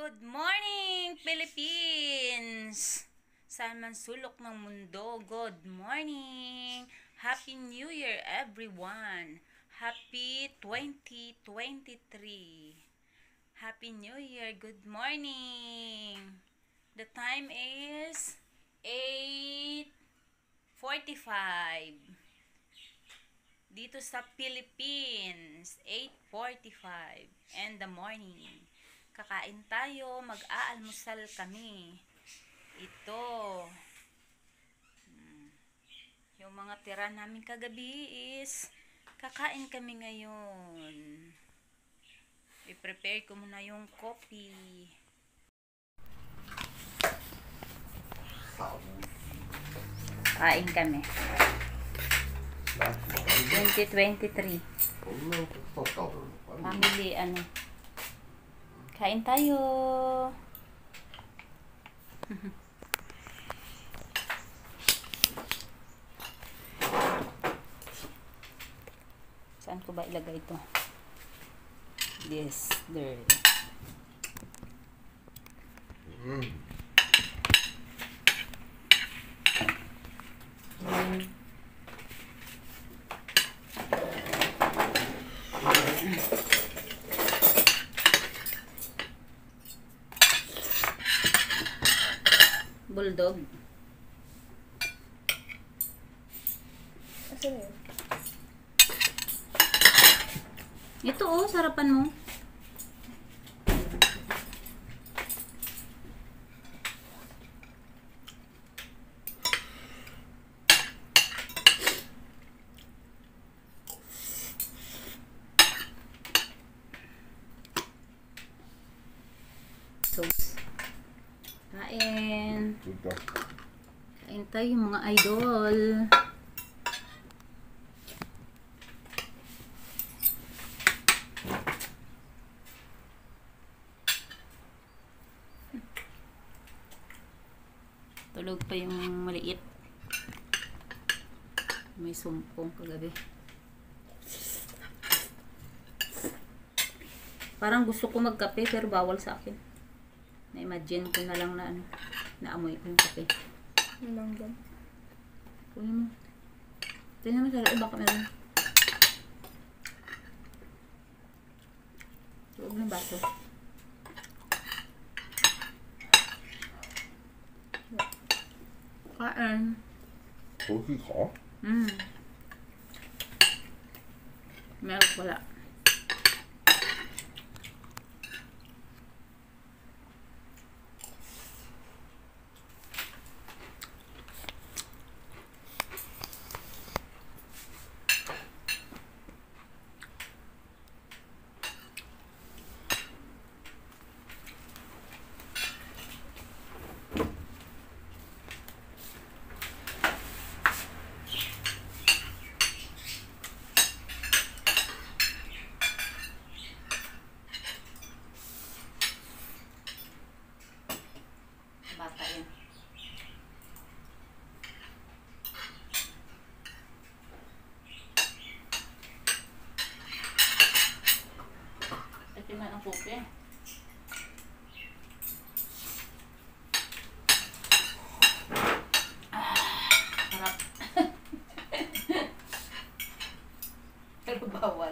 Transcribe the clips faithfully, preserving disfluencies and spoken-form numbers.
Good morning, Philippines! Saan man sulok ng mundo, good morning! Happy New Year, everyone! Happy twenty twenty-three! Happy New Year, good morning! The time is eight forty-five. Dito sa Philippines, eight forty-five in the morning. Kakain tayo, mag-aalmusal kami. Ito. Hmm. Yung mga tira namin kagabi is kakain kami ngayon. I-prepare ko muna yung coffee. Kain kami. twenty twenty-three. Family, ano. Kain tayo. Saan ko ba ilagay ito? Yes, there. Mm. Bulldog. Asan yun? Ito oh, sarapan mo. So, kain. Kain tayo mga idol. Tulog pa yung maliit. May sumpong kagabi. Parang gusto ko magkape pero bawal sa akin. Na-imagine ko na lang na ano, naamoy ko yung kape. Manggan. Kunin mo. Tingnan mo sa loob, baka meron. Loob ng baso. Kain. Coffee ka? Mm. Milk wala. Bata yan. Ito na ang kope. Ah, sarap. Pero bawal.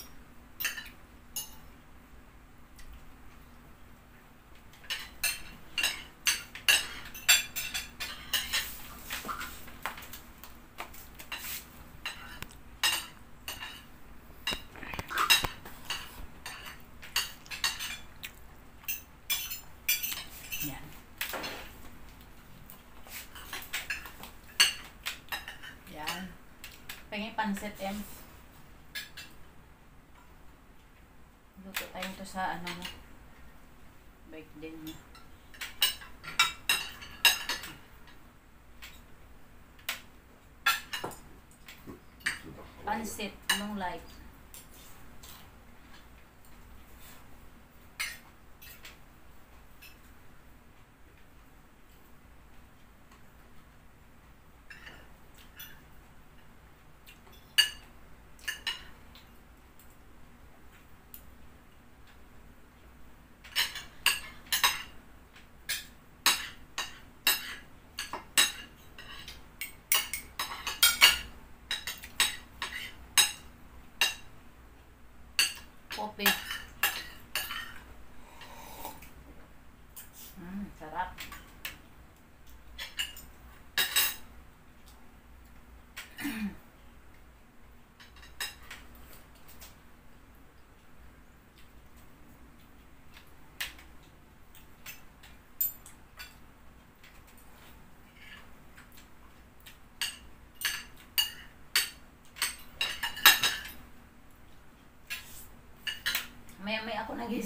Yan. Yan. Pengin pansit em. Luto tayo to sa ano mo. Birthday niya. Pansit, anong like?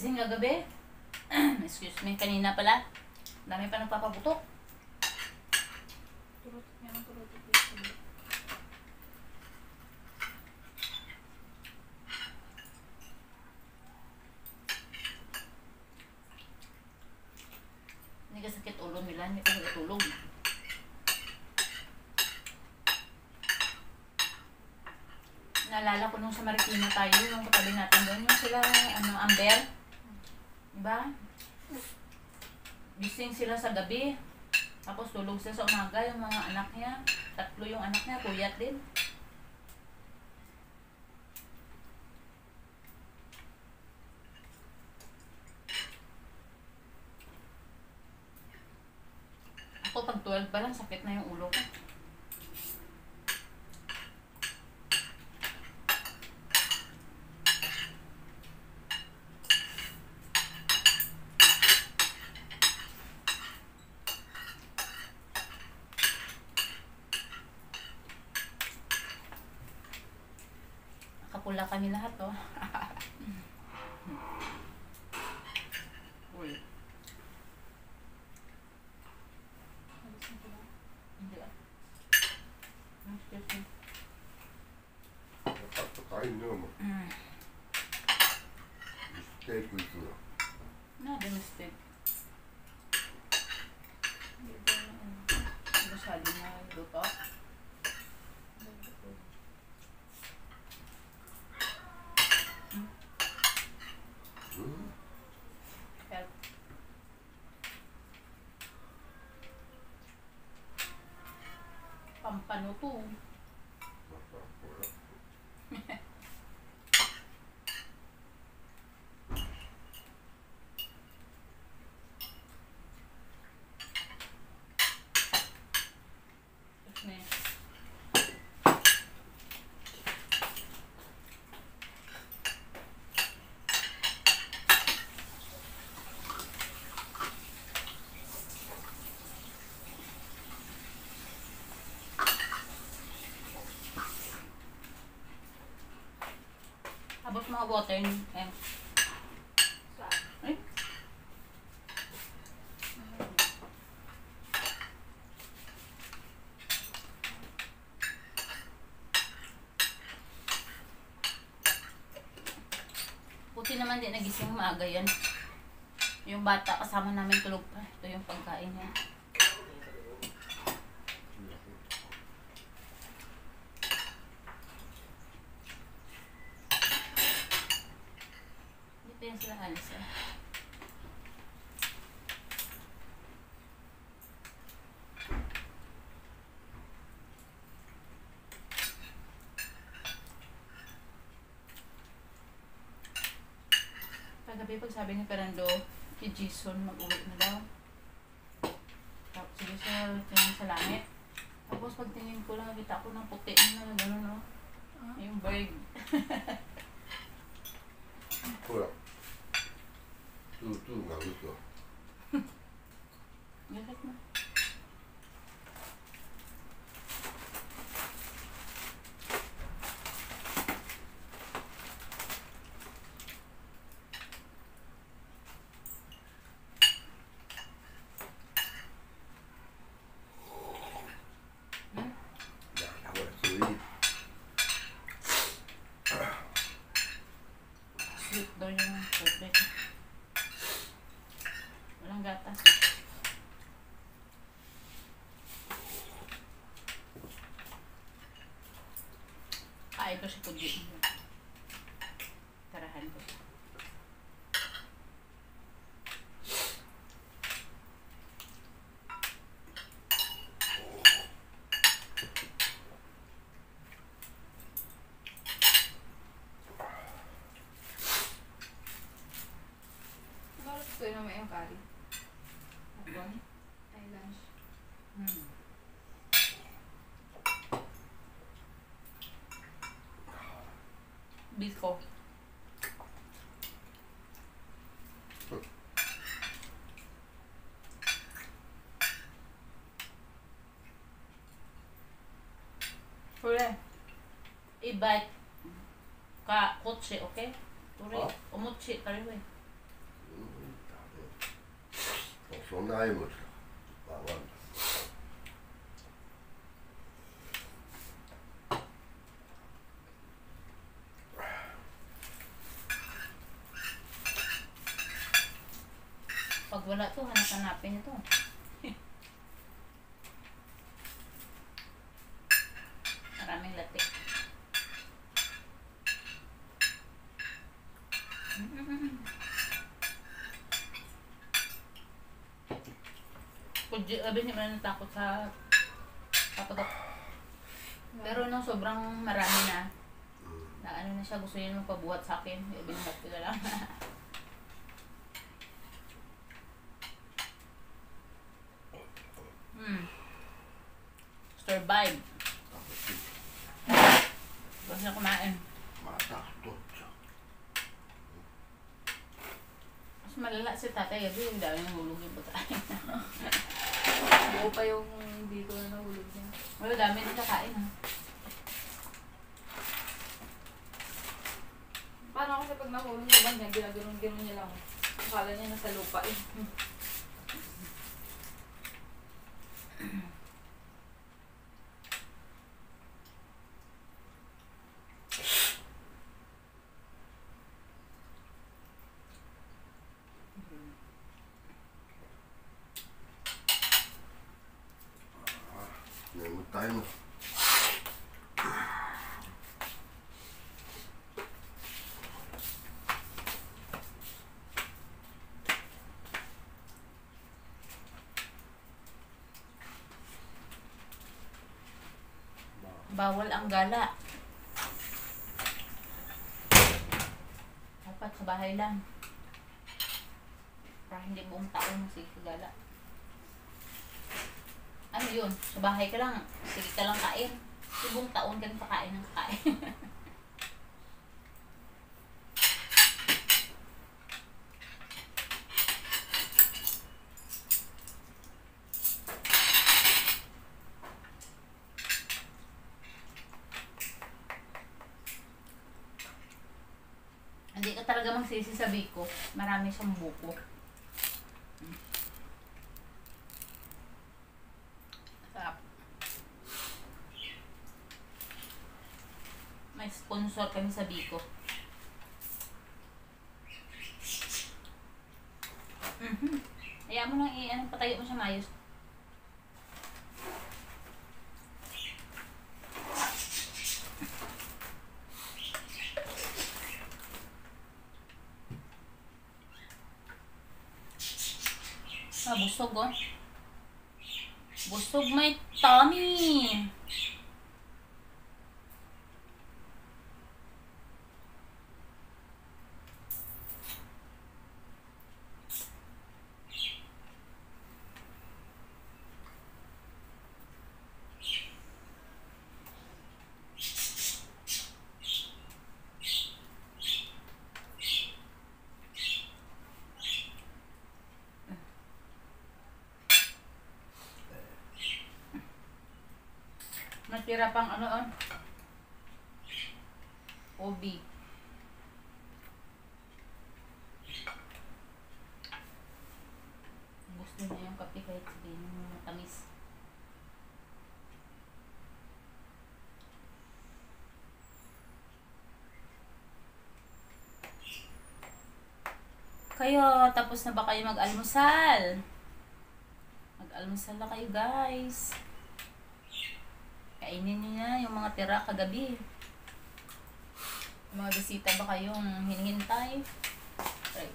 gising kagabi. Excuse me, kanina pala. Dami pa nagpapabutok. Turot niya ang turot. Hindi ka sakit ulo nila, hindi ka natulog. Naalala ko nung sa Marikina tayo, yung katabi natin doon, yung sila, ano, Amber. Diba? Gising sila sa gabi. Tapos tulog sila sa umaga, yung mga anak niya. Tatlo yung anak niya, puyat din. Ako pag twelve pa lang, sakit na yung ulo ko. Kapula kami lahat, oh. Uy. Hindi ah. Excuse me. Napapakain niyo mo. Mm. Steak with you. Na, the mistake. Hindi ba na ano? Masyado na luto. Hmm? Help. Pampano to. Napapura. Excuse me. Abot mga water ni eh. Saan? Ay, buti naman din nagising maaga yan. Yung bata kasama namin tulog pa. Ito yung pagkain niya. Hindi pa yan sila alis ah. Kagabi pag sabi ni Fernando, si Jason mag-uwi na daw. Tapos sige siya tingin sa langit. Tapos pagtingin ko lang, nakita ko ng puti na gano'n, no? Ah? Yung bird. Hora. Tutu nga gusto. Galit na. Hmm? Ako na sweet. Sweet daw yung tubig. Walang gatas. Ah, ito si Pudji. Tarahan ko siya. Bakit gusto yun naman yung curry? Abon. Ay, lunch. Hmm. Biko. Huli. I-bite ka kotse, okay? Turi, Ah? umutsi, kariwe. そんな愛もつか。まあまあ。 Pag wala to, hanap-hanapin niyo to. Maraming latik. Mm-hmm. Kudyo, abi niya man natakot sa papatok. Pero nung sobrang marami na, na ano na siya, gusto niya magpabuhat sa akin. Binuhat ko na lang. Hmm. Survive. Gusto na kumain. Matakot siya. Mas malala si tatay. Gabi yung dami ng hulog yung pagkain. Buo pa yung dito na nahulog niya. Wala, dami din kakain ha. Paano kasi pag nahulog sa banda, ginaganon-ganon niya lang. Akala niya nasa lupa eh. Nemot tayo mo. Bawal ang gala. Dapat sa bahay lang. Para hindi buong taon sige gala. Ano yun? Sa bahay ka lang. Sige ka lang kain. Kasi buong taon ka nang kakain ng kakain. Hindi ka talaga magsisi sa biko. Marami siyang buko. Sarap. May sponsor kami sa biko. Mhm. Hayaan mo lang i-ano, patayo mo siya mayos. Ah, busog oh. Busog may tummy. Natira pang ano on? Ubi. Gusto niya yung kape kahit sabihin mo matamis. Kayo, tapos na ba kayo mag-almusal? Mag-almusal na kayo guys. Kainin nyo na yung mga tira kagabi. Mga bisita ba kayong hinihintay? Right.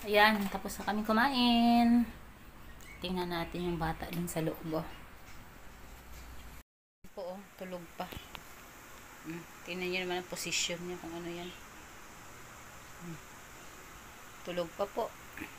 Ayan, tapos na kami kumain. Tingnan natin yung bata dun sa loob. Oh. Po, oh, tulog pa. Hmm. Tingnan nyo naman ang position niya kung ano yan. Hmm. Tulog pa po.